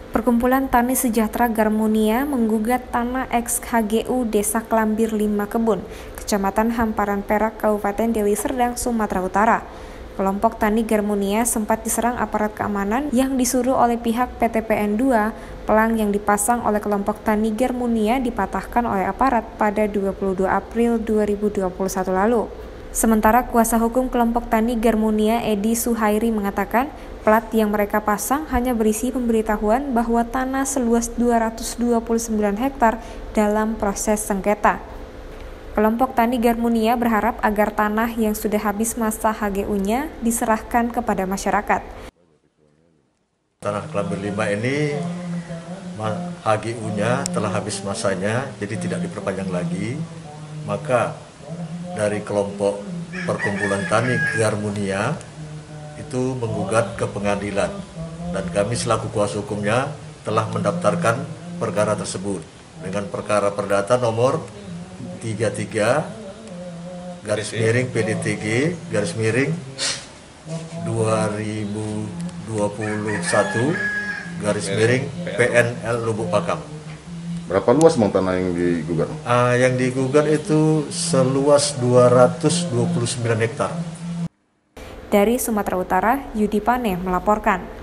Perkumpulan Tani Sejahtera Garmunia menggugat tanah ex-HGU Desa Klambir 5 Kebun, Kecamatan Hamparan Perak, Kabupaten Deli Serdang, Sumatera Utara. Kelompok Tani Garmunia sempat diserang aparat keamanan yang disuruh oleh pihak PTPN 2. Pelang yang dipasang oleh kelompok Tani Garmunia dipatahkan oleh aparat pada 22 April 2021 lalu. Sementara kuasa hukum kelompok Tani Garmunia Edi Suhairi mengatakan plat yang mereka pasang hanya berisi pemberitahuan bahwa tanah seluas 229 hektar dalam proses sengketa. Kelompok Tani Garmunia berharap agar tanah yang sudah habis masa HGU-nya diserahkan kepada masyarakat. Tanah Klambir 5 ini HGU-nya telah habis masanya, jadi tidak diperpanjang lagi. Maka dari kelompok Perkumpulan Tani Garmunia itu menggugat ke pengadilan, dan kami selaku kuasa hukumnya telah mendaftarkan perkara tersebut dengan perkara perdata nomor 33 /PDTG /2021 PNL Lubuk Pakam. Berapa luas bang tanah yang digugat? Yang digugat itu seluas 229 hektar. Dari Sumatera Utara, Yudi Pane melaporkan.